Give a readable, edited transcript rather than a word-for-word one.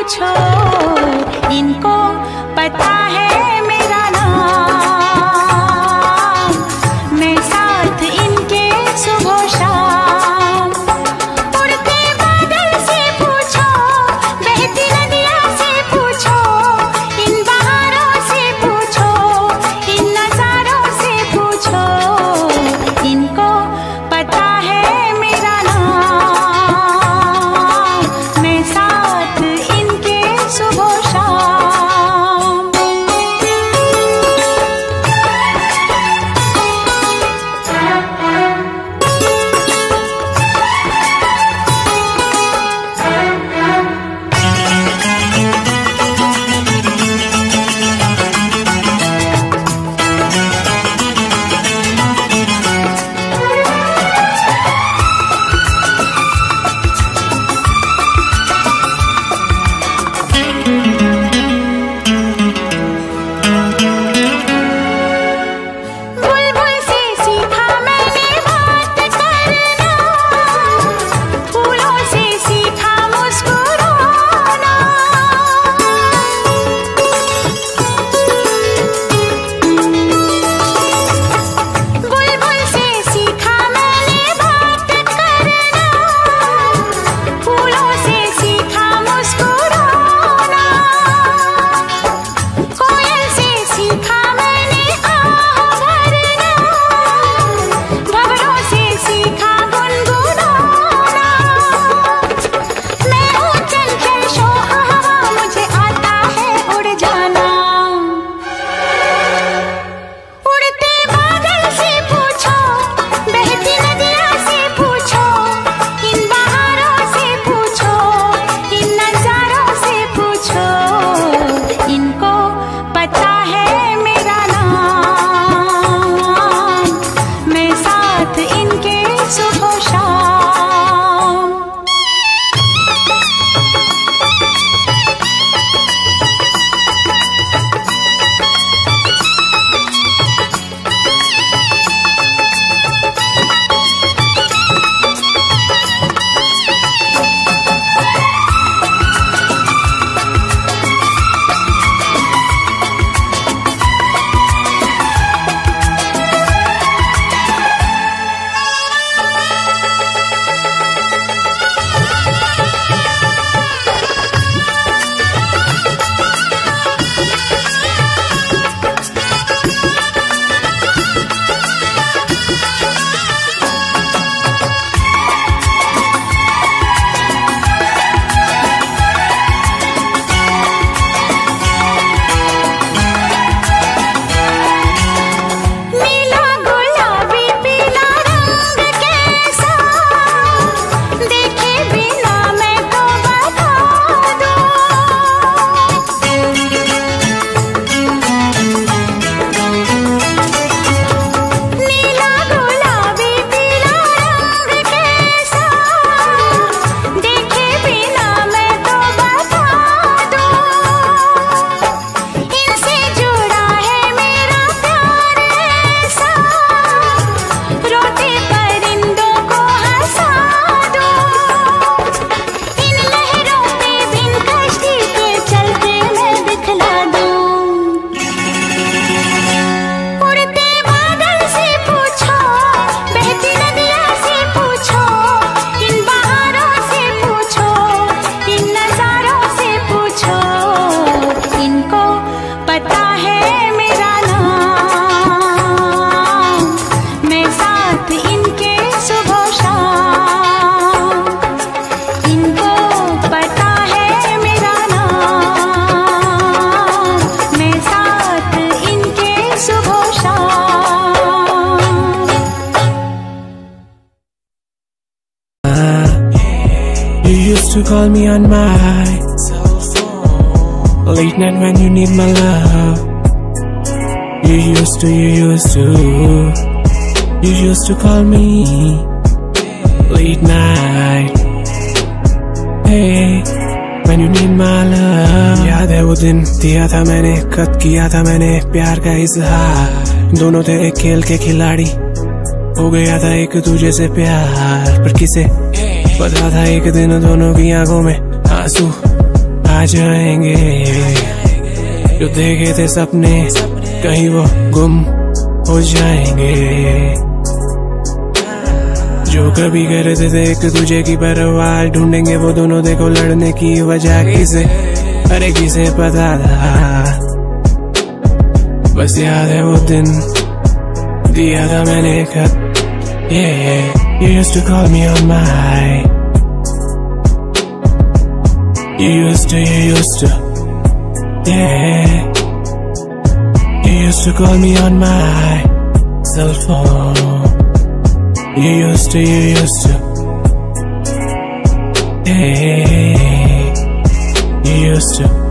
पूछो, इनको पता है मेरा नाम, मैं साथ इनके सुबह शाम। उड़ते बादल से पूछो, बहती नदियाँ से पूछो, इन बहारों से पूछो, इन नजारों से पूछो, इनको पता है मेरा नाम, मैं साथ इनके सुबह शाम। बुलबुल से सीखा मैंने बात करना, फूलों से सीखा मुस्कुराना। बुलबुल से सीखा मैंने बात करना, फूलों से सीखा मुस्कुराना। कोयल से सीखा मैंने आह भरना, भंवरों से सीखा गुनगुनाना। मैं हूँ चंचल शोह हवा, मुझे आता है उड़ जाना। उड़ते बादल से पूछो, बहती नदियाँ से पूछो, इन बहारों से पूछो, इन नजारों से पूछो, इनको पता है मेरा नाम, मैं साथ इनके सुबह शाम। नीला गुलाबी पीला रंग कैसा, देखे बिना मैं तो बता दूं। नीला गुलाबी पीला रंग कैसा, देखे बिना मैं तो बता दूं। इनसे जुड़ा है मेरा प्यार ऐसा, रोते परिंदों को हंसा दूं। इन लहरों पे बिन कश्ती के चलते मैं दिखला दूं। उड़ते बादल से पूछो, बहती नदियाँ से पूछो, इन बहारों से पूछो, इन नजारों से पूछो, इनको पता है मेरा नाम, मैं साथ इनके सुबह शाम। इनको पता है मेरा नाम, मैं साथ इनके सुबह शाम। You used to call me on my late night when you need my love. You used to call me late night, hey, when you need my love. याद है वो दिन दिया था मैंने, कद किया था मैंने प्यार का इजहार। दोनों थे एक खेल के खिलाड़ी, हो गया था एक दूजे से प्यार। पर किसे पता था एक दिन दोनों की आंखों में आंसू आ आ जाएंगे। जो देखे थे सपने कहीं वो गुम हो जाएंगे। जो कभी करते थे एक दूजे की परवाह, ढूंढेंगे वो दोनों देखो लड़ने की वजह किसे, अरे किसे पता था। बस याद है वो दिन दिया था मैंने खत। Yeah, you used to call me on my, you used to, yeah, you used to call me on my cell phone. You used to, yeah, you used to.